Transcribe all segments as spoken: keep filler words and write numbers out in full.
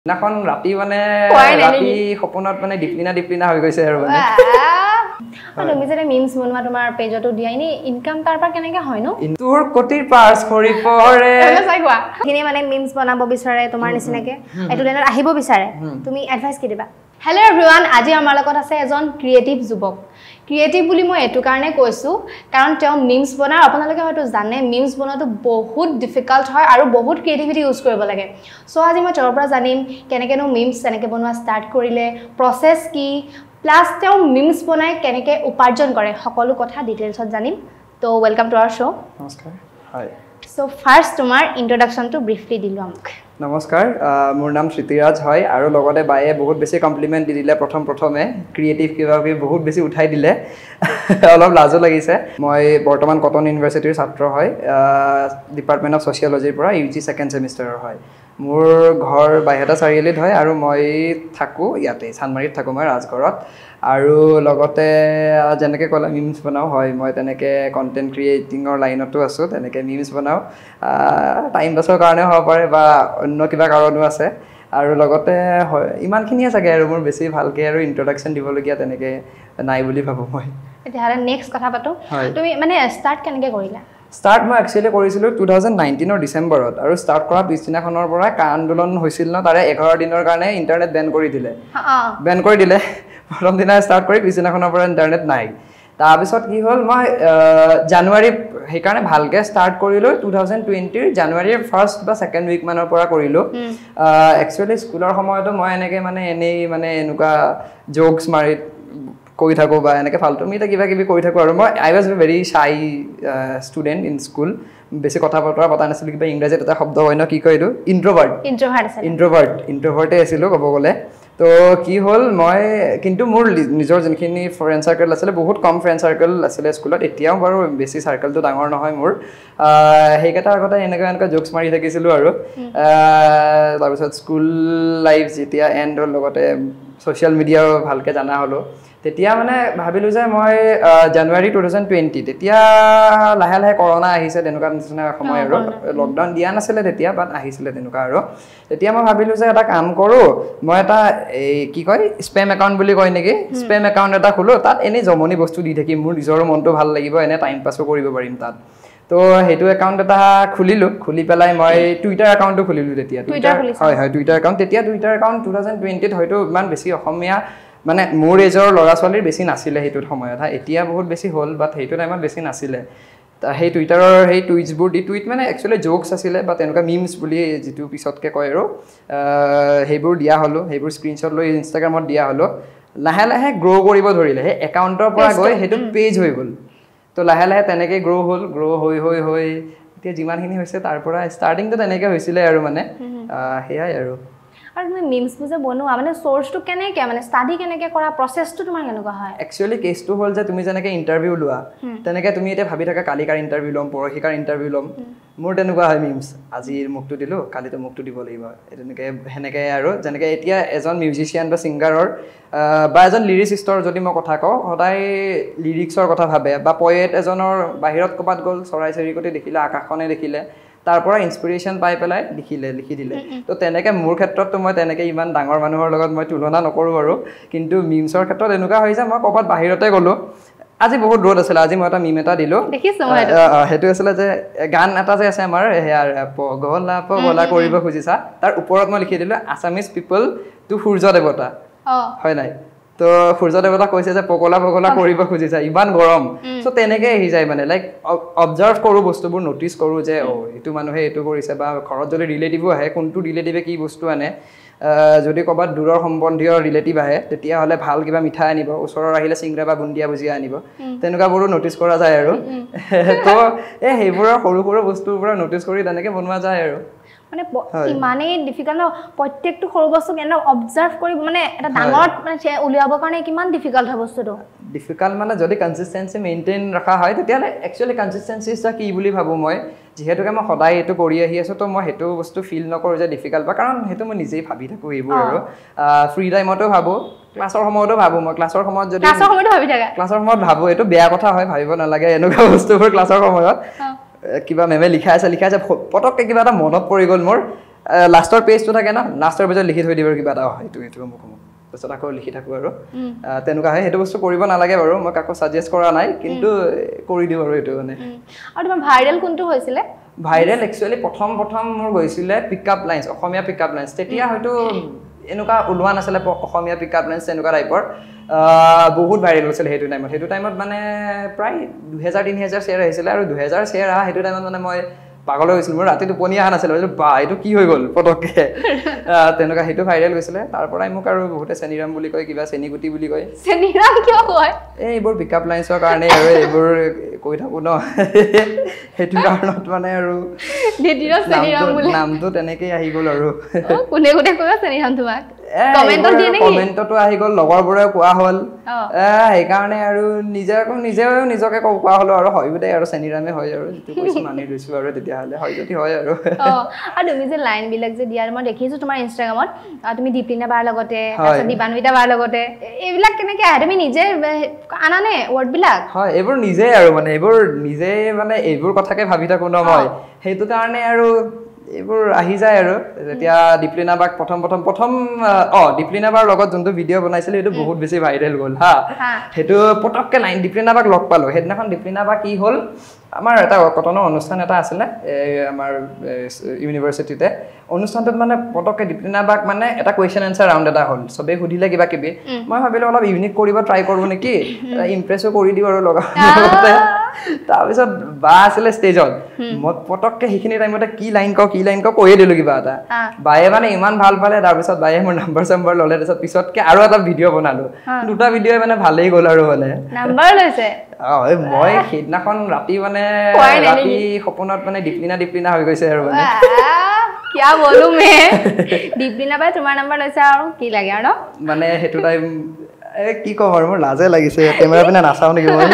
নাখন ৰাতি মানে ৰাতি সপোনত মানে ডিপ্লিনা ডিপ্লিনা হৈ গৈছে আৰু মানে আৰু তুমি যে মিমছ বনোৱা তোমাৰ পেজতো দিয়া ইনি ইনকাম তাৰ পৰা কেনেকৈ হয় নো তোৰ কোটিৰ পাৰ্স কৰি পৰে তুমি চাই কোৱা কিনে মানে মিমছ বনাব বিচাৰে তোমাৰ নিচিনাকে এটো লাইনত আহিব বিচাৰে তুমি এডভাইস কি দিবা হেল্ল' এভৰিৱান আজি আমাৰ লগত আছে এজন ক্ৰিয়েটিভ যুৱক ক্ৰিয়েটিভ বুলি মই এটো কাৰণে কৈছো কাৰণ তেওঁ মিমছ বনাৰ আপোনালোকে হয়তো জানে মিমছ বনোৱাটো বহুত ডিফিকাল্ট হয় আৰু বহুত ক্ৰিয়েটিভিটি ইউজ কৰিব লাগে সো আজি মই তেওঁৰ পৰা জানিম কেনেকেনো মিমছ কেনেকে বনোৱা ষ্টাৰ্ট কৰিলে প্ৰসেস কি প্লাস তেওঁ মিমছ বনাই কেনেকে উপাৰ্জন কৰে সকলো কথা ডিটেইলছত জানিম তো ওয়েলকাম টু আवर শো নমস্কাৰ হাই সো ফার্স্ট তোমাৰ ইন্ট্ৰোডাকশনটো ব্রিফলি দিলো আমাক নমস্কাৰ মোৰ নাম শ্ৰীতিৰাজ হয় আৰু লগতে বায়ে বহুত বেছি কমপ্লিমেন্ট দি দিলে প্ৰথম প্ৰথমে ক্ৰিয়েটিভ কিবা কি বহুত বেছি উঠাই দিলে অলপ লাজো লাগিছে মই বৰ্তমান কটন ইউনিভাৰ্সিটিৰ ছাত্ৰ হয় ডিপাৰ্টমেন্ট অফ সোশিयोলজিৰ পৰা ইউজি সেকেন্ড সেমিষ্টাৰৰ হয় মোৰ ঘৰ বাইহাটা চাৰিআলিত হয় আৰু মই থাকো ইয়াতে চানমাৰীত থাকো মই ৰাজঘৰত আৰু লগতে যেনেকৈ ক'লা মিমছ বনাও হয় মই তেনেকৈ কণ্টেণ্ট ক্ৰিয়েটিঙৰ লাইনতো আছোঁ তেনেকৈ মিমছ বনাওঁ টাইম পাছৰ কাৰণে হ'ব পাৰে বা অন্য কিবা কাৰণো আছে আৰু লগতে হয় ইমানখিনিয়ে চাগে আৰু মোৰ বেছি ভালকৈ আৰু ইন্ট্ৰোডাকশ্যন দিবলগীয়া তেনেকৈ নাই বুলি ভাবোঁ মই তেতিয়াহ'লে নেক্সট কথা পাতো তুমি মানে ষ্টাৰ্ট কেনেকৈ কৰিলা ষ্টাৰ্ট মই একচুৱেলি কৰিছিলোঁ টু থাউজেণ্ড নাইনটিনৰ ডিচেম্বৰত আৰু ষ্টাৰ্ট কৰা পিছদিনাখনৰ পৰা কা আন্দোলন হৈছিল ন তাৰে এঘাৰ দিনৰ কাৰণে ইণ্টাৰনেট বেন কৰি দিলে বেন কৰি দিলে প্ৰথম দিনা ষ্টাৰ্ট কৰি পিছদিনাখনৰ পৰা ইণ্টাৰনেট নাই তাৰপিছত কি হ'ল মই জানুৱাৰী সেইকাৰণে ভালকৈ ষ্টাৰ্ট কৰিলোঁ টু থাউজেণ্ড টুৱেণ্টিৰ জানুৱাৰীৰ ফাৰ্ষ্ট বা ছেকেণ্ড উইক মানৰ পৰা কৰিলোঁ একচুৱেলি স্কুলৰ সময়তো মই এনেকৈ মানে এনেই মানে এনেকুৱা জোকছ মাৰি কৈ থাকোঁ বা এনেকৈ ফাল্টু মিটা কিবা কিবি কৰি থাকোঁ আৰু মই I was very shy student in school বেছি কথা বতৰা পতা নাছিলোঁ কিবা ইংৰাজীত এটা শব্দ হয় ন কি কয় এইটো ইণ্ট্ৰভাৰ্ট ইণ্ট্ৰোভাৰ্ট ইণ্ট্ৰভাৰ্ট ইণ্ট্ৰভাৰ্টে আছিলোঁ ক'ব গ'লে তো কি হ'ল মই কিন্তু মোৰ নিজৰ যোনখিনি ফ্ৰেণ্ড চাৰ্কেল আছিলে বহুত কম ফ্ৰেণ্ড চাৰ্কেল আছিলে স্কুলত এতিয়াও বাৰু বেছি চাৰ্কেলটো ডাঙৰ নহয় মোৰ সেইকেইটাৰ আগতে এনেকুৱা এনেকুৱা জোকছ মাৰি থাকিছিলোঁ আৰু তাৰপিছত স্কুল লাইফ যেতিয়া এণ্ড হ'ল লগতে ছ'চিয়েল মিডিয়াও ভালকৈ জানা হ'লোঁ তেতিয়া মানে ভাবিলোঁ যে মই জানুৱাৰী টু থাউজেণ্ড টুৱেণ্টি তেতিয়া লাহে লাহে কৰোণা আহিছে তেনেকুৱা নিচিনা সময় আৰু লকডাউন দিয়া নাছিলে তেতিয়া বাট আহিছিলে তেনেকুৱা আৰু তেতিয়া মই ভাবিলোঁ যে এটা কাম কৰোঁ মই এটা এই কি কয় স্পেম একাউণ্ট বুলি কয় নেকি স্পেম একাউণ্ট এটা খোলোঁ তাত এনেই জমনি বস্তু দি থাকিম মোৰ নিজৰো মনটো ভাল লাগিব এনে টাইম পাছো কৰিব পাৰিম তাত তো সেইটো একাউণ্ট এটা খুলিলোঁ খুলি পেলাই মই টুইটাৰ একাউণ্টটো খুলিলোঁ তেতিয়া টুইটাৰ হয় হয় টুইটাৰ একাউণ্ট তেতিয়া টুইটাৰ একাউণ্ট টু থাউজেণ্ড টুৱেণ্টিত হয়তো ইমান বেছি অসমীয়া মানে মোৰ এজৰ ল'ৰা ছোৱালীৰ বেছি নাছিলে সেইটোত সময়ত হা এতিয়া বহুত বেছি হ'ল বাট সেইটো টাইমত বেছি নাছিলে সেই টুইটাৰৰ সেই টুইটছবোৰ দি টুইট মানে একচুৱেলি জোকছ আছিলে বা তেনেকুৱা মিমছ বুলি যিটো পিছতকৈ কয় আৰু সেইবোৰ দিয়া হ'লোঁ সেইবোৰ স্ক্ৰীনশ্বট লৈ ইনষ্টাগ্ৰামত দিয়া হ'লোঁ লাহে লাহে গ্ৰ' কৰিব ধৰিলে সেই একাউণ্টৰ পৰা গৈ সেইটো পেজ হৈ গ'ল তো লাহে লাহে তেনেকৈ গ্ৰ' হ'ল গ্ৰ' হৈ হৈ হৈ এতিয়া যিমানখিনি হৈছে তাৰ পৰা ষ্টাৰ্টিংটো তেনেকৈ হৈছিলে আৰু মানে সেয়াই আৰু আৰু তুমি মিমছবোৰ যে বনোৱা মানে চ'ৰ্চটো কেনেকৈ মানে ষ্টাডি কেনেকৈ কৰা প্ৰচেছটো তোমাৰ কেনেকুৱা হয় একচুৱেলি কেছটো হ'ল যে তুমি যেনেকৈ ইণ্টাৰভিউ লোৱা তেনেকৈ তুমি এতিয়া ভাবি থাকা কালি কাৰ ইণ্টাৰভিউ ল'ম পৰহি কাৰ ইণ্টাৰভিউ ল'ম মোৰ তেনেকুৱা হয় মিমছ আজিৰ মুখটো দিলোঁ কালিতো মুখটো দিব লাগিব তেনেকৈ সেনেকৈ আৰু যেনেকৈ এতিয়া এজন মিউজিচিয়ান বা ছিংগাৰৰ বা এজন লিৰিচিষ্টৰ যদি মই কথা কওঁ সদায় লিৰিক্সৰ কথা ভাবে বা পয়েট এজনৰ বাহিৰত ক'ৰবাত গ'ল চৰাই চিৰিকটি দেখিলে আকাশখনে দেখিলে তাৰ পৰা ইনস্পিৰেশ্যন পাই পেলাই লিখিলে লিখি দিলে তো তেনেকৈ মোৰ ক্ষেত্ৰততো মই তেনেকৈ ইমান ডাঙৰ মানুহৰ লগত মই তুলনা নকৰোঁ আৰু কিন্তু মিমছৰ ক্ষেত্ৰত এনেকুৱা হৈ যায় মই ক'ৰবাত বাহিৰতে গ'লোঁ আজি বহুত ৰ'দ আছিলে আজি মই এটা মিম এটা দিলোঁ সেইটো আছিলে যে গান এটা যে আছে আমাৰ সেয়াৰ পগলা পগলা কৰিব খুজিছা তাৰ ওপৰত মই লিখি দিলোঁ আছামিজ পিপল টু সূৰ্য দেৱতা হয় নাই তো সূৰ্য দেৱতা কৈছে যে পগলা পগলা কৰিব খুজিছা ইমান গৰম চ' তেনেকৈ আহি যায় মানে লাইক অবজাৰ্ভ কৰোঁ বস্তুবোৰ ন'টিচ কৰোঁ যে অ' এইটো মানুহে এইটো কৰিছে বা ঘৰত যদি ৰিলেটিভো আহে কোনটো ৰিলেটিভে কি বস্তু আনে যদি ক'ৰবাত দূৰৰ সম্বন্ধীয় ৰিলেটিভ আহে তেতিয়াহ'লে ভাল কিবা মিঠাই আনিব ওচৰৰ আহিলে চিংৰা বা বুন্দিয়া ভুজিয়া আনিব তেনেকুৱাবোৰো ন'টিচ কৰা যায় আৰু তো এই সেইবোৰৰ সৰু সৰু বস্তুৰ পৰা ন'টিচ কৰি তেনেকৈ বনোৱা যায় আৰু মানে ইমানেই ডিফিকাল্ট ন প্ৰত্যেকটো সৰু বস্তুক এনে অবজাৰ্ভ কৰি মানে এটা ডাঙৰ মানে উলিয়াবৰ কাৰণে কিমান ডিফিকাল্ট হয় বস্তুটো ডিফিকাল্ট মানে যদি কনচিষ্টেঞ্চি মেইনটেইন ৰখা হয় তেতিয়াহ'লে একচুৱেলি কনচিষ্টেঞ্চিটা কি বুলি ভাবোঁ মই যিহেতুকে মই সদায় এইটো কৰি আহি আছোঁ তো মই সেইটো বস্তু ফিল নকৰোঁ যে ডিফিকাল্ট বা কাৰণ সেইটো মই নিজেই ভাবি থাকোঁ এইবোৰ আৰু ফ্ৰী টাইমতো ভাবোঁ ক্লাছৰ সময়তো ভাবোঁ মই ক্লাছৰ সময়ত যদি ক্লাছৰ সময়ত ভাবোঁ এইটো বেয়া কথা হয় ভাবিব নালাগে এনেকুৱা বস্তুবোৰ ক্লাছৰ সময়ত কিবা মেমে লিখাই আছে লিখাই আছে পটককৈ কিবা এটা মনত পৰি গ'ল মোৰ লাষ্টৰ পেজটো থাকে না লাষ্টৰ পেজত লিখি থৈ দিব কিবা এটা এইটো এইটো মোক মোক তাৰপিছত আকৌ লিখি থাকোঁ আৰু তেনেকুৱা হয় সেইটো বস্তু কৰিব নালাগে বাৰু মই কাকো ছাজেষ্ট কৰা নাই কিন্তু কৰি দিওঁ আৰু এইটো মানে আৰু তোমাৰ ভাইৰেল কোনটো হৈছিলে ভাইৰেল একচুৱেলি প্ৰথম প্ৰথম মোৰ গৈছিলে pickup lines Asomiya pickup lines তেতিয়া হয়তো এনেকুৱা ওলোৱা নাছিলে অসমীয়া পিকআপ লাইনছ এনেকুৱা টাইপৰ বহুত ভাইৰেল হৈছিলে সেইটো টাইমত সেইটো টাইমত মানে প্ৰায় দুহেজাৰ তিনি হেজাৰ শ্বেয়াৰ আহিছিলে আৰু দুহেজাৰ শ্বেয়াৰ অহা সেইটো টাইমত মানে মই পাগল হৈছিল মোৰ ৰাতি টোপনি অহা নাছিল বা এইটো কি হৈ গ'ল পটককে তেনেকুৱা সেইটো ভাইৰেল হৈছিলে তাৰ পৰাই মোক আৰু বহুতে চেনিৰাম বুলি কয় কিবা চেনিগুটি বুলি কয় চেনিৰাম কিয় কয় এই এইবোৰ পিকআপ লাইনছৰ কাৰণে আৰু এইবোৰ কৈ থাকো ন সেইটো কাৰণত মানে আৰু নামটো তেনেকেই আহি গ'ল আৰু কোনে কোনে কয় চেনিৰাম তোমাক কমেন্টত দিয়ে নেকি কমেন্টতো আহি গ'ল লগৰবোৰে কোৱা হ'ল সেইকাৰণে আৰু নিজে আকৌ নিজেও নিজকে কোৱা হলো আৰু হয় দে আৰু চেনিৰামে হয় আৰু যিটো কৈছো মানি লৈছো আৰু তেতিয়াহ'লে হয় যদি হয় আৰু আৰু তুমি যে লাইন বিলাক যে দিয়াৰ মই দেখিছো তোমাৰ ইনষ্টাগ্ৰামত তুমি দীপলিনা বাৰ লগতে তাৰপিছত দিবানবিতা বাৰ লগতে এইবিলাক কেনেকৈ আহে তুমি নিজে আনানে ৱৰ্ড বিলাক হয় এইবোৰ নিজে আৰু মানে এইবোৰ নিজে মানে এইবোৰ কথাকে ভাবি থাকো ন মই সেইটো কাৰণে আৰু এইবোৰ আহি যায় আৰু যেতিয়া দীপলিনা বাক প্ৰথম প্ৰথম প্ৰথম অ দীপলিনা বাৰ লগত যোনটো ভিডিঅ' বনাইছিলে সেইটো বহুত বেছি ভাইৰেল গ'ল হা সেইটো পটককে লাইন দীপলিনা বাক লগ পালো সেইদিনাখন দীপলিনা বা কি হ'ল আমাৰ এটা কটনৰ অনুষ্ঠান এটা আছিলে আমাৰ ইউনিভাৰ্চিটিতে অনুষ্ঠানটোত মানে পটককে দীপলিনা বাক মানে এটা কুৱেশ্যন এনচাৰ ৰাউণ্ড এটা হ'ল চবেই সুধিলে কিবা কিবি মই ভাবিলো অলপ ইউনিক কৰিব ট্ৰাই কৰোঁ নেকি ইমপ্ৰেছো কৰি দিওঁ আৰু লগতে তাৰপিছত বা আছিলে ষ্টেজত মই পটককে সেইখিনি টাইমতে কি লাইন কওঁ কি লাইন কওঁ কৈয়ে দিলোঁ কিবা এটা বায়ে মানে ইমান ভাল পালে তাৰপিছত বায়ে মোৰ নাম্বাৰ চাম্বাৰ ল'লে তাৰপিছত পিছতকে আৰু এটা ভিডিঅ' বনালোঁ দুটা ভিডিঅ' মানে ভালেই গ'ল আৰু মানে নাম্বাৰ লৈছে মই সেইদিনাখন ৰাতি মানে ৰাতি সপোনত মানে দীপলিনা দীপলিনা হৈ গৈছে আৰু মানে কিয়া বলো মে দীপলিনা বাই তোমাৰ নাম্বাৰ লৈছে আৰু কি লাগে আৰু মানে সেইটো টাইম এ কি ক'ম আৰু মোৰ লাজে লাগিছে কেমেৰা পিনে নাচাওঁ নেকি মই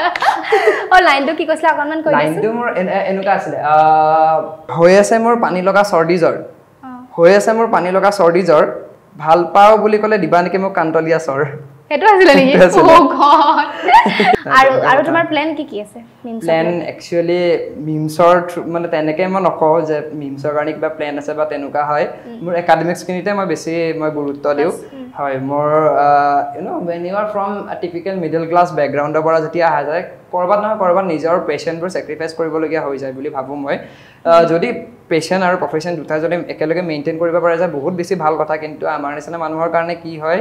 অ লাইনটো কি কৈছিলা অকণমান কৈ দিছো লাইনটো মোৰ এনেকুৱা আছিলে হৈ আছে মোৰ পানী লগা চৰ্দি জ্বৰ হৈ আছে মোৰ পানী লগা চৰ্দি জ্বৰ ভাল পাওঁ বুলি ক'লে দিবা নেকি মোক কান্তলীয়া চৰ সেইটো আছিল নেকি ও গড আৰু আৰু তোমাৰ প্ল্যান কি কি আছে মিমছৰ প্ল্যান একচুয়ালি মিমছৰ মানে তেনেকে মই নকওঁ যে মিমছৰ কাৰণে কিবা প্ল্যান আছে বা তেনেকুৱা হয় মোৰ একাডেমিক্স খিনিতে মই বেছি মই গুৰুত্ব দিওঁ হয় মোৰ you know when you are from a typical middle class background পৰা যেতিয়া আহা যায় কৰবাত নহয় কৰবাত নিজৰ পেশনবোৰ স্যাক্ৰিফাইস কৰিবলগীয়া হৈ যায় বুলি ভাবো মই যদি পেশন আৰু প্ৰফেশন দুটা যদি একেলগে মেইনটেইন কৰিব পৰা যায় বহুত বেছি ভাল কথা কিন্তু আমাৰ নিচিনা মানুহৰ কাৰণে কি হয়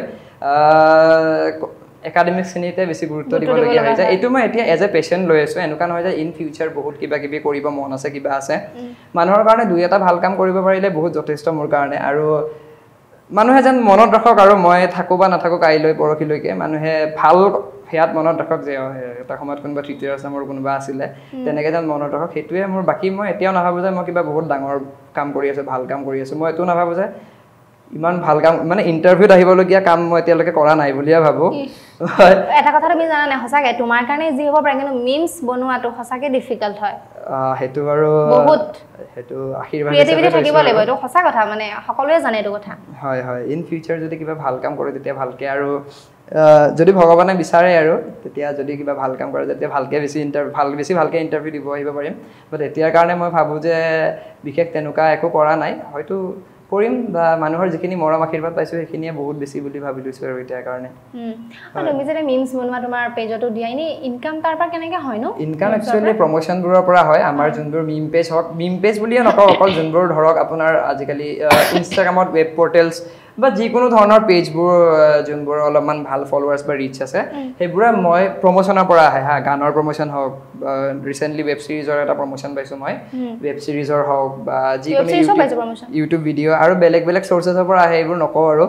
একাডেমিক্স খিনিতে বেছি গুৰুত্ব দিবলগীয়া হৈ যায় এইটো মই এতিয়া এজ এ পেশন লৈ আছো এনেকুৱা নহয় যে ইন ফিউচাৰ বহুত কিবা কিবি কৰিব মন আছে কিবা আছে মানুহৰ কাৰণে দুই এটা ভাল কাম কৰিব পাৰিলে বহুত যথেষ্ট মোৰ কাৰণে আৰু মানুহে যেন মনত ৰাখক আৰু মই থাকো বা নাথাকো কাইলৈ পৰখিলৈকে মানুহে ভাল হেয়াত মনত ৰাখক যে এটা সময়ত কোনোবা তৃতীয় নামৰ কোনোবা আছিলে তেনেকৈ যেন মনত ৰাখক সেইটোৱে মোৰ বাকী মই এতিয়াও নাভাবো যে মই কিবা বহুত ডাঙৰ কাম কৰি আছো ভাল কাম কৰি আছো মই এইটো নাভাবো যে ইমান ভাল কাম মানে ইন্টাৰভিউত আহিবলগীয়া কাম মই এতিয়ালৈকে কৰা নাই বুলিয়ে ভাবো এটা কথা তুমি জানা নাই সঁচাকে তোমাৰ কাৰণে যি হ'ব পাৰে কিন্তু মিমছ বনোৱাটো সঁচাকে ডিফিকাল্ট হয় হেতু আৰু বহুত হেতু আশীৰ্বাদ ক্ৰিয়েটিভিটি থাকিব লাগিব এইটো সঁচা কথা মানে সকলোৱে জানে এইটো কথা হয় হয় ইন ফিউচাৰ যদি কিবা ভাল কাম কৰে তেতিয়া ভালকে আৰু যদি ভগৱানে বিচাৰে আৰু তেতিয়া যদি কিবা ভাল কাম কৰে তেতিয়া ভালকে বেছি ইন্টাৰভিউ ভাল বেছি ভালকে ইন্টাৰভিউ দিব আহিব পাৰিম বাট এতিয়াৰ কাৰণে মই ভাবো যে বিশেষ তেনেকুৱা একো কৰা নাই হয়তো কৰিম বা মানুহৰ যিখিনি মৰম আশীৰ্বাদ পাইছো সেইখিনিয়ে বহুত বেছি বুলি ভাবি লৈছো আৰু এতিয়াৰ কাৰণে আৰু তুমি যে মিমছ বনোৱা তোমাৰ পেজতো দিয়া ইনি ইনকাম তাৰ পৰা কেনেকৈ হয় নো ইনকাম একচুয়ালি প্ৰমোশনবোৰৰ পৰা হয় আমাৰ যোনবোৰ মিম পেজ হক মিম পেজ বুলিয়ে নকওঁ অকল যোনবোৰ ধৰক আপোনাৰ আজিকালি ইনষ্টাগ্ৰামত ৱেব পৰ্টেলছ বা যিকোনো ধৰণৰ পেজবোৰ যোনবোৰ অলপমান ভাল ফলোৱাৰ্ছ বা ৰিচ আছে সেইবোৰ মই প্ৰমোশনৰ পৰা আহে হা গানৰ প্ৰমোশন হওক ৰিসেন্টলি ৱেব সিৰিজৰ এটা প্ৰমোশন পাইছো মই ৱেব সিৰিজৰ হওক বা যিকোনো ইউটিউব ভিডিঅ' আৰু বেলেগ বেলেগ সোৰ্সেছৰ পৰা আহে এইবোৰ নকওঁ আৰু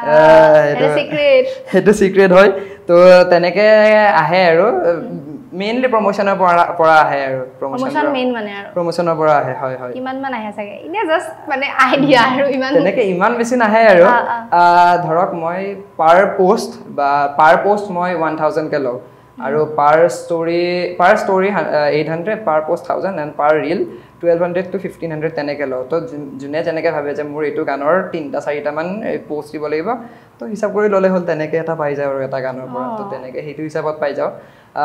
এটা সিক্ৰেট হেতু সিক্ৰেট হয় তো তেনেকে আহে আৰু মেইনলি প্ৰমোশনৰ পৰা পৰা আহে আৰু প্ৰমোশন মেইন মানে আৰু প্ৰমোশনৰ পৰা আহে হয় হয় কিমান মান আহে চাগে ইনে জাস্ট মানে আইডিয়া আৰু ইমান তেনেকে ইমান বেছি নাহে আৰু ধৰক মই পাৰ পোষ্ট বা পাৰ পোষ্ট মই one thousand কে লওঁ আৰু per story per story eight hundred per post one thousand and per reel twelve hundred to fifteen hundred তেনেকে লওঁ তো যোনে যেনেকে ভাবে যে মোৰ এইটো গানৰ তিনটা চাৰিটা মান পোষ্ট দিব লাগিব তো হিচাপ কৰি ল'লে হ'ল তেনেকে এটা পাই যায় আৰু এটা গানৰ পৰা তো তেনেকে সেইটো হিচাপত পাই যাওঁ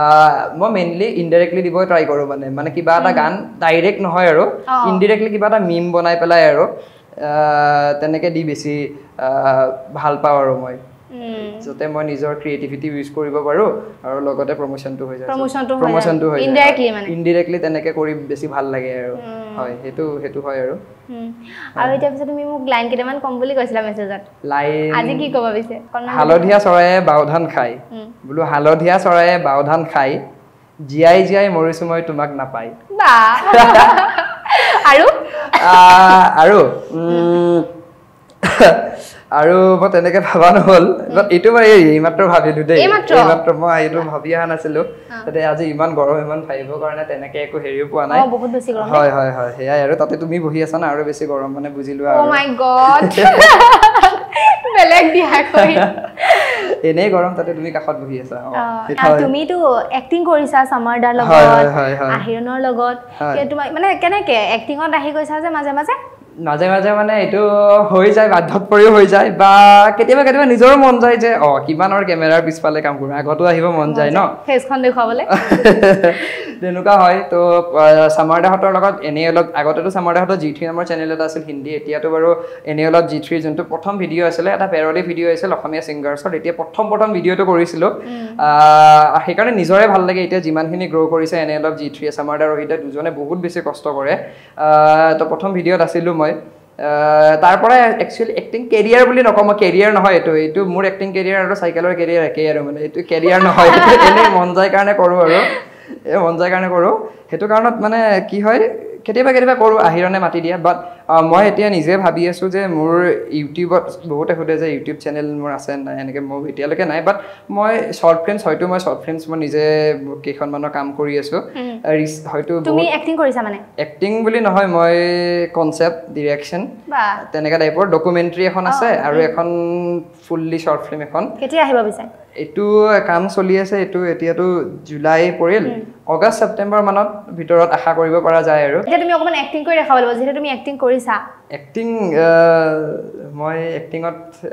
মই মেইনলি ইনডাইৰেক্টলি দিব ট্ৰাই কৰোঁ মানে মানে কিবা এটা গান ডাইৰেক্ট নহয় আৰু ইনডাইৰেক্টলি কিবা এটা মিম বনাই পেলাই আৰু তেনেকৈ দি বেছি ভাল পাওঁ আৰু মই যাতে মই নিজৰ ক্ৰিয়েটিভিটি ইউজ কৰিব পাৰোঁ আৰু লগতে প্ৰমোশ্যনটো হৈ যায় প্ৰমোশ্যনটো হৈ যায় ইনডিৰেক্টলি তেনেকৈ কৰি বেছি ভাল লাগে আৰু হয় সেইটো সেইটো হয় আৰু আৰু এতিয়া পিছে তুমি মোক লাইন কেইটামান কম বুলি কৈছিলা মেছেজত লাইন আজি কি ক'বা পিছে হালধীয়া চৰায়ে বাওধান খাই বোলো হালধীয়া চৰায়ে বাওধান খাই জীয়াই জীয়াই মৰিছো মই তোমাক নাপাই আৰু আৰু আৰু মই তেনেকৈ ভাবা নহ'ল বাট এইটো মই এইমাত্ৰ ভাবিলোঁ দেই এইমাত্ৰ মই এইটো ভাবি অহা নাছিলোঁ তাতে আজি ইমান গৰম ইমান ভাবিবৰ কাৰণে তেনেকৈ একো হেৰিও পোৱা নাই হয় হয় হয় সেয়াই আৰু তাতে তুমি বহি আছা না আৰু বেছি গৰম মানে বুজিলোঁ আৰু এনেই গৰম তাতে তুমি কাষত বহি আছা তুমিতো এক্টিং কৰিছা সামাৰদাৰ লগত আহিৰণৰ লগত মানে কেনেকৈ এক্টিঙত আহি গৈছা যে মাজে মাজে মাজে মাজে মানে এইটো হৈ যায় বাধ্যত পৰিও হৈ যায় বা কেতিয়াবা কেতিয়াবা নিজৰো মন যায় যে অ কিমানৰ কেমেৰাৰ পিছফালে কাম কৰোঁ আগতো আহিব মন যায় ন ফেচখন দেখুৱাবলৈ তেনেকুৱা হয় তো সামাৰদাহঁতৰ লগত এনেই অলপ আগতেতো সামাৰদাহঁতৰ জি থ্ৰী নামৰ চেনেল এটা আছিল হিন্দী এতিয়াতো বাৰু এনেই অলপ জি থ্ৰীৰ যোনটো প্ৰথম ভিডিঅ' আছিলে এটা পেৰডি ভিডিঅ' আছিল অসমীয়া ছিংগাৰ্ছৰ এতিয়া প্ৰথম প্ৰথম ভিডিঅ'টো কৰিছিলোঁ সেইকাৰণে নিজৰে ভাল লাগে এতিয়া যিমানখিনি গ্ৰ' কৰিছে এনেই অলপ জি থ্ৰী সামাৰদা ৰোহিতে দুজনে বহুত বেছি কষ্ট কৰে তো প্ৰথম ভিডিঅ'ত আছিলোঁ মই তাৰ পৰা একচুৱেলি এক্টিং কেৰিয়াৰ বুলি নকওঁ মই কেৰিয়াৰ নহয় এইটো এইটো মোৰ এক্টিং কেৰিয়াৰ আৰু চাইকেলৰ কেৰিয়াৰ একেই আৰু মানে এইটো কেৰিয়াৰ নহয় এনেই মন যায় কাৰণে কৰোঁ আৰু এই মন যায় কাৰণে কৰোঁ সেইটো কাৰণত মানে কি হয় কেতিয়াবা কেতিয়াবা কৰোঁ আহিৰণে মাতি দিয়ে বাট মই এতিয়া নিজে ভাবি আছোঁ যে মোৰ ইউটিউবত বহুতে সোধে যে ইউটিউব চেনেল মোৰ আছে নাই এনেকৈ মোৰ এতিয়ালৈকে নাই বাট মই শ্বৰ্ট ফিল্মছ হয়তো মই শ্বৰ্ট ফিল্মছ মই নিজে কেইখনমানৰ কাম কৰি আছোঁ হয়তো তুমি এক্টিং কৰিছা মানে এক্টিং বুলি নহয় মই কনচেপ্ট ডিৰেকশ্যন তেনেকুৱা টাইপৰ ডকুমেণ্টাৰী এখন আছে আৰু এখন ফুল্লি শ্বৰ্ট ফিল্ম এখন কেতিয়া আহিব বিচাৰে এইটো কাম চলি আছে এইটো এতিয়াতো জুলাই পৰিল আগষ্ট ছেপ্টেম্বৰ মানত ভিতৰত আশা কৰিব পৰা যায় আৰু এতিয়া তুমি অকমান এক্টিং কৰি দেখাব লাগিব যেহেতু তুমি এক্টিং কৰিছা এক্টিং মই এক্টিঙত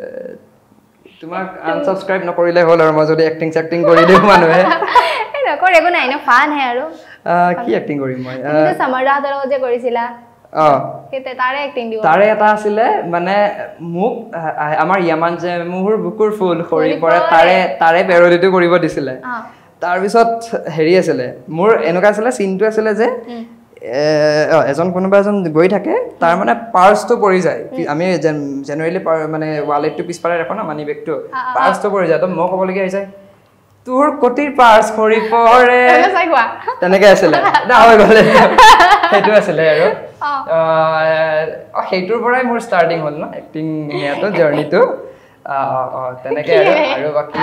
তোমাক আনসাবস্ক্ৰাইব নকৰিলে হ'ল আৰু মই যদি এক্টিং চেক্টিং কৰি দিওঁ মানুহে এই নকৰ একো নাই ন ফান হে আৰু কি এক্টিং কৰিম মই তুমি সামাৰদাহঁতৰ লগত যে কৰিছিলা অ কেতে তাৰে এক্টিং দিব তাৰে এটা আছিলে মানে মোক আমাৰ ইয়ামান যে মুহুৰ বুকুৰ ফুল খৰি পৰে তাৰে তাৰে পেৰডিটো কৰিব দিছিলে তাৰপিছত হেৰি আছিলে মোৰ এনেকুৱা আছিলে চিনটো আছিলে যে এজন কোনোবা এজন গৈ থাকে তাৰ মানে পাৰ্চটো পৰি যায় আমি জেনেৰেলি মানে ৱালেটটো পিছফালে ৰাখো না মানি বেগটো পাৰ্চটো পৰি যায় তো মই ক'বলগীয়া হৈছে তোৰ কটিৰ পাৰ্চ খৰি পৰে তেনেকৈ আছিলে না হৈ গ'লে সেইটো আছিলে আৰু সেইটোৰ পৰাই মোৰ ষ্টাৰ্টিং হ'ল ন এক্টিং ইয়াতো জাৰ্ণিটো তেনেকৈ আৰু বাকী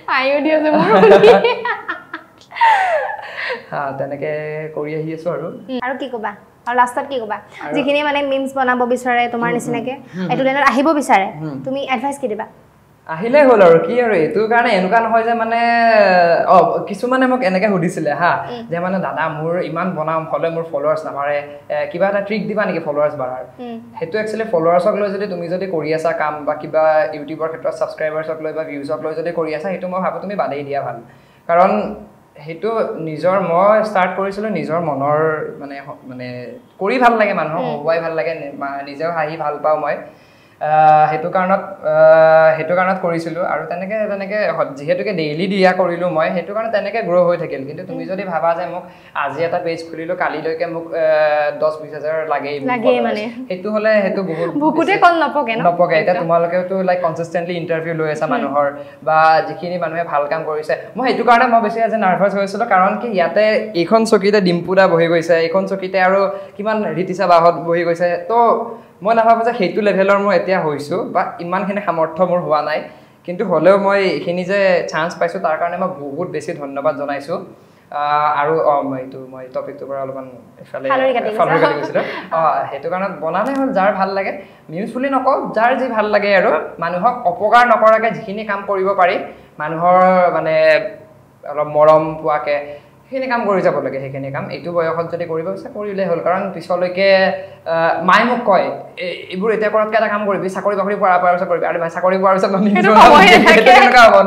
তেনেকে কৰি আহি আছো আৰু আৰু কি ক'বা আৰু লাষ্টত কি ক'বা যিখিনি মানে মিমছ বনাব বিচাৰে তোমাৰ নিচিনাকে এইটো লাইনত আহিব বিচাৰে তুমি এডভাইচ কি দিবা আহিলে হ'ল আৰু কি আৰু এইটো কাৰণে এনেকুৱা নহয় যে মানে অ কিছুমানে মোক এনেকৈ সুধিছিলে হা যে মানে দাদা মোৰ ইমান বনাম হ'লে মোৰ ফলোৱাৰ্ছ নাবাঢ়ে কিবা এটা ট্ৰিক দিবা নেকি ফলোৱাৰ্ছ বাঢ়াৰ সেইটো একচুৱেলি ফলোৱাৰ্ছক লৈ যদি তুমি যদি কৰি আছা কাম বা কিবা ইউটিউবৰ ক্ষেত্ৰত ছাবস্ক্ৰাইবাৰ্ছক লৈ বা ভিউজক লৈ যদি কৰি আছা সেইটো মই ভাবোঁ তুমি বাদেই দিয়া ভাল কাৰণ সেইটো নিজৰ মই ষ্টাৰ্ট কৰিছিলোঁ নিজৰ মনৰ মানে মানে কৰি ভাল লাগে মানুহক হহুৱাই ভাল লাগে নিজেও হাঁহি ভাল পাওঁ মই সেইটো কাৰণত সেইটো কাৰণত কৰিছিলোঁ আৰু তেনেকৈ তেনেকৈ যিহেতুকে ডেইলি দিয়া কৰিলোঁ মই সেইটো কাৰণে তেনেকৈ গ্ৰ' হৈ থাকিল কিন্তু তুমি যদি ভাবা যে মোক আজি এটা পেজ খুলিলোঁ কালিলৈকে মোক দহ বিছ হাজাৰ লাগেই মানে সেইটো হ'লে সেইটো বহুত ভুকুতে কল নপকে নপকে এতিয়া তোমালোকেতো লাইক কনচিষ্টেণ্টলি ইণ্টাৰভিউ লৈ আছা মানুহৰ বা যিখিনি মানুহে ভাল কাম কৰিছে মই সেইটো কাৰণে মই বেছি আজি নাৰ্ভাছ হৈছিলোঁ কাৰণ কি ইয়াতে এইখন চকীতে ডিম্পুদা বহি গৈছে এইখন চকীতে আৰু কিমান ঋতিশা বাহঁত বহি গৈছে তো মই নাভাবোঁ যে সেইটো লেভেলৰ মই এতিয়া হৈছোঁ বা ইমানখিনি সামৰ্থ্য মোৰ হোৱা নাই কিন্তু হ'লেও মই এইখিনি যে চান্স পাইছোঁ তাৰ কাৰণে মই বহুত বেছি ধন্যবাদ জনাইছোঁ আৰু অঁ মই এইটো মই টপিকটোৰ পৰা অলপমান এইফালে ফালৰি কাটি গৈছিলোঁ অঁ সেইটো কাৰণত বনালে হ'ল যাৰ ভাল লাগে মিউজ বুলি নকওঁ যাৰ যি ভাল লাগে আৰু মানুহক অপকাৰ নকৰাকৈ যিখিনি কাম কৰিব পাৰি মানুহৰ মানে অলপ মৰম পোৱাকৈ সেইখিনি কাম কৰি যাব লাগে সেইখিনি কাম এইটো বয়সত যদি কৰিব বিচাৰে কৰিলে হ'ল কাৰণ পিছলৈকে মায়ে মোক কয় এইবোৰ এতিয়া কৰাতকৈ এটা কাম কৰিবি চাকৰি বাকৰি পোৱাৰ পোৱাৰ পিছত কৰিবি আৰু ভাই চাকৰি পোৱাৰ পিছত কেনেকুৱা হ'ব ন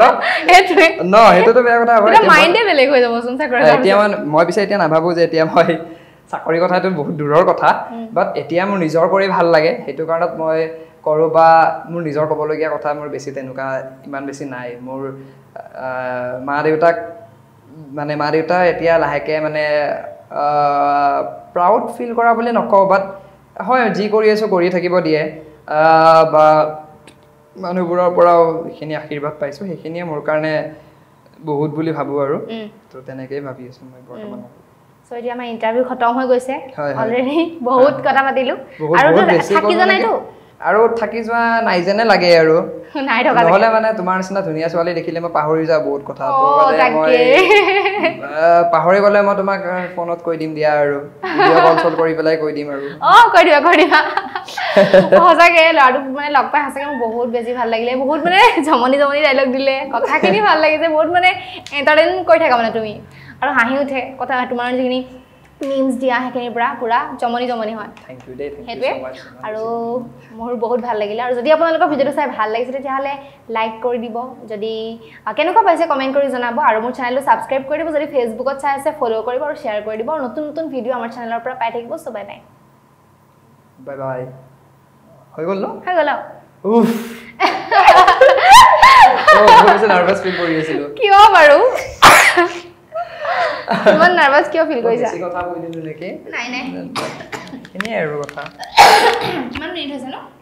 ন সেইটোতো বেয়া কথা হ'ব এতিয়া মানে মই পিছে এতিয়া নাভাবোঁ যে এতিয়া মই চাকৰি কথাটো বহুত দূৰৰ কথা বাট এতিয়া মোৰ নিজৰ কৰি ভাল লাগে সেইটো কাৰণত মই কৰো বা মোৰ নিজৰ ক'বলগীয়া কথা মোৰ বেছি তেনেকুৱা ইমান বেছি নাই মোৰ মা দেউতাক মানে মা দেউতা এতিয়া লাহেকে মানে প্ৰাউড ফিল কৰা বুলি নকওঁ বাট হয় যি কৰি আছো কৰি থাকিব দিয়ে বা মানুহবোৰৰ পৰাও এইখিনি আশীৰ্বাদ পাইছো সেইখিনিয়ে মোৰ কাৰণে বহুত বুলি ভাবো আৰু তো তেনেকেই ভাবি আছো মই বৰ্তমান সো এতিয়া আমাৰ ইন্টাৰভিউ খতম হৈ গৈছে অলৰেডি বহুত কথা পাতিলো আৰু থাকি জানাইতো আৰু থাকি যোৱা নাই যেনে লাগে আৰু নাই থকা নহলে মানে তোমাৰ নিচিনা ধুনীয়া ছোৱালী দেখিলে মই পাহৰি যাওঁ বহুত কথা তো মানে মই পাহৰি গলে মই তোমাক ফোনত কৈ দিম দিয়া আৰু ভিডিঅ' কল চল কৰি পেলাই কৈ দিম আৰু অ কৈ দিবা কৈ দিবা হজাকে লাডু মানে লগ পাই হাসকে মোৰ বহুত বেছি ভাল লাগিলে বহুত মানে জমনি জমনি ডায়লগ দিলে কথাখিনি ভাল লাগিছে বহুত মানে এন্টাৰটেইন কৰি থাকা মানে তুমি আৰু হাঁহি উঠে কথা তোমাৰ যিখিনি মিমস দিয়া হেখিনি পুৰা পুৰা জমনি জমনি হয় থ্যাংক ইউ দে থ্যাংক ইউ সো মাচ আৰু মোৰ বহুত ভাল লাগিলে আৰু যদি আপোনালোকৰ ভিডিওটো চাই ভাল লাগিছে তেতিয়াহলে লাইক কৰি দিব যদি কেনেকুৱা পাইছে কমেন্ট কৰি জনাব আৰু মোৰ চেনেলটো সাবস্ক্ৰাইব কৰি দিব যদি ফেসবুকত চাই আছে ফলো কৰিব আৰু শেয়াৰ কৰি দিব আৰু নতুন নতুন ভিডিও আমাৰ চেনেলৰ পৰা পাই থাকিব so bye bye bye bye হৈ গ'ল ন হৈ গ'ল উফ ও বহুত নাৰ্ভাস ফিল কৰি আছিলো কিয় বাৰু ইমান নাৰ্ভাস কিয় ফিল কৰিছা বেছি কথা কৈ দিলো নেকি নাই নাই এনে আৰু কথা কিমান মিনিট হৈছে ন